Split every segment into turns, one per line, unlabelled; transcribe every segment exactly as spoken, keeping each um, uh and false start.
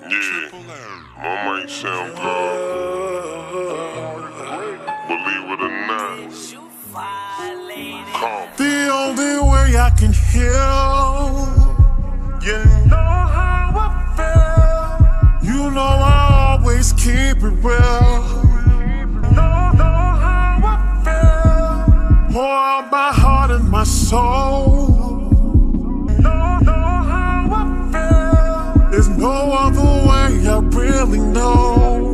Yeah, my mic sound good. Believe it or not, calm.
The only way I can heal, you know how I feel. You know I always keep it real. Know, know how I feel. Pour out my heart and my soul. There's no other way, I really know.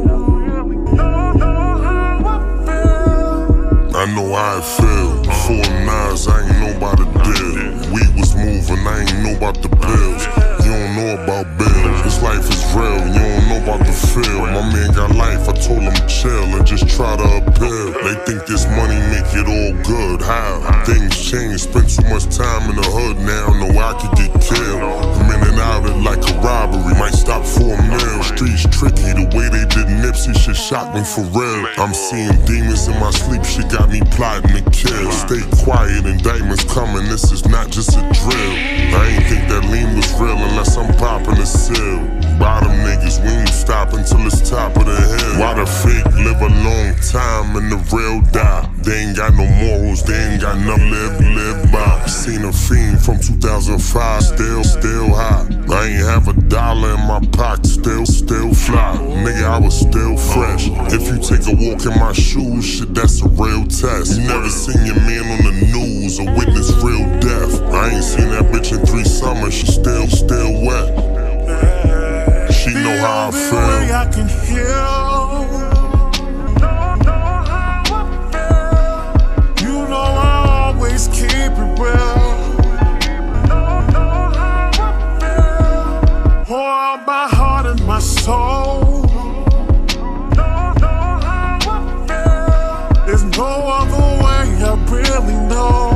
I know how it feel. Before nines, I ain't know about the deal. We was moving, I ain't know about the bills. You don't know about bills. This life is real, you don't know about the feel. My man got life, I told him chill and just try to appeal. They think this money make it all good. How? Things change, spend too much time in the hood now. Know I could get killed. I'm in and out it like a robbery. Might stop for a meal. Streets tricky, the way they did Nipsey shit shocked me for real. I'm seeing demons in my sleep, shit got me plotting to kill. Stay quiet, indictments coming, this is not just a drill. I ain't think that lean was real unless I'm popping a seal. Bottom niggas, we ain't stop until it's top of the hill. Why the fake live a long time and the real die? They ain't got no morals, they ain't got no live, live by. Seen a fiend from two thousand five, still, still high. I ain't have a dollar in my pocket, still, still fly. Nigga, I was still fresh. If you take a walk in my shoes, shit, that's a real test. You never seen your man on the news or witness real death. I ain't seen that bitch in three summers, she still, still wet. She know how I feel.
The only way I can heal. You know I always keep it real. Pour out my heart and my soul. There's no other way, I really know.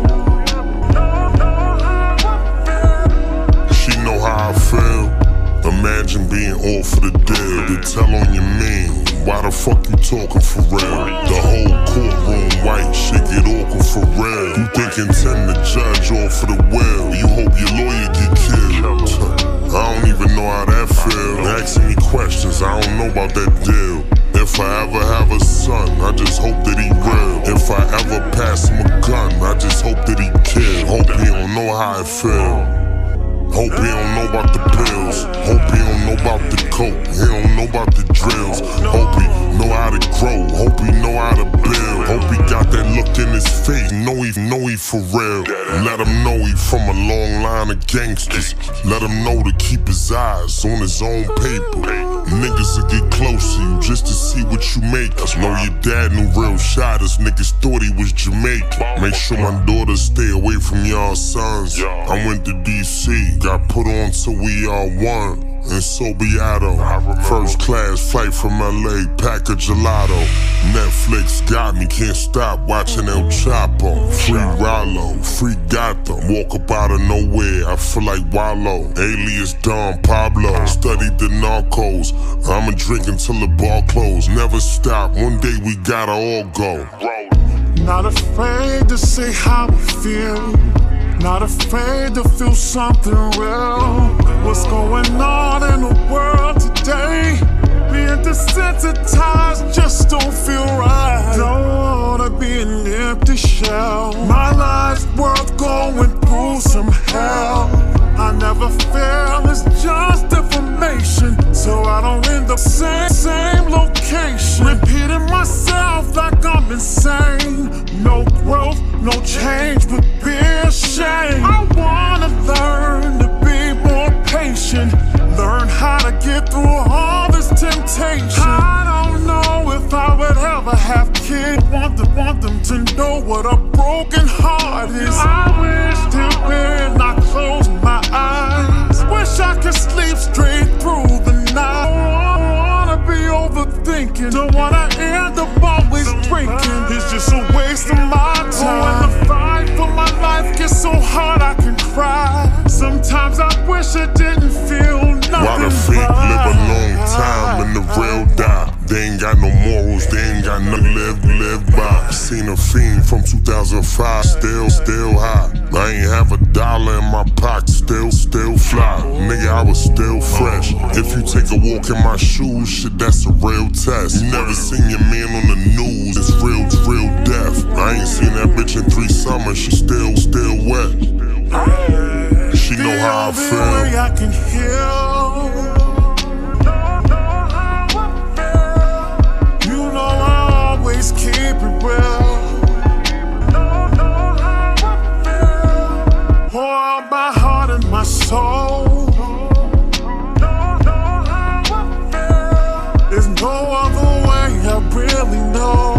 She know how I feel. Imagine being all for the deal. They tell on your mean. Why the fuck you talking for real? The whole courtroom white shit get awkward for real. You think intend the judge all for the will. You hope your lawyer get killed. I don't even know how that feel. Asking me questions, I don't know about that deal. If I ever have a son, I just hope that he real. If I ever pass him a gun, I just hope that he kill. Hope he don't know how it feel. Hope he don't know about the pills. Hope he don't know about the coke. He don't know about the drills. Hope he know how to grow. Hope he know how to build. Hope he got that look in his face. Know he, know he for real. Let him know he from a long line of gangsters. Let him know to keep his eyes on his own paper. Niggas will get close to you just to see what you make. Know your dad knew real shotters. Niggas thought he was Jamaican. Make sure my daughters stay away from y'all sons. I went to D C, got put on till we all won. And so be Otto. First class flight from L A, pack of gelato. Netflix got me, can't stop watching El Chapo. Free Rollo, free Gotham. Walk up out of nowhere, I feel like Wallow. Alias Don Pablo, studied the narcos. I'ma drink until the bar closed. Never stop, one day we gotta all go.
Not afraid to say how we feel. Not afraid to feel something real. What's going on in the world today? Being desensitized just don't feel right. Don't wanna be an empty shell. My life's worth going through some hell. I never fail, it's just information, so I don't end up same, same location. Repeating myself like I'm insane. No growth, no change, but being shame. I wanna learn to be more patient. Learn how to get through all this temptation. I don't know if I would ever have kids. Want them, want them to know what a broken heart is. I wish that when I close my eyes, wish I could sleep straight through the night. I wanna be overthinking, don't wanna end up always drinking. It's just a waste of my time. When the fight for my life gets so hard I can cry. Sometimes I wish I didn't feel nothing.
Why the fake live a long time and the real die? They ain't got no morals, they ain't got no live, live by. Seen a fiend from two thousand five, still, still high. I ain't have a dollar in my pocket, still, still fly. nigga, I was still fresh. If you take a walk in my shoes, shit, that's a real test. You never seen your man on the news, it's real, it's real death. I ain't seen that bitch in three summers, she still, still wet. She know how I feel.
The only way I can heal. You know I always keep it real. Pour out my heart and my soul. There's no other way I really know.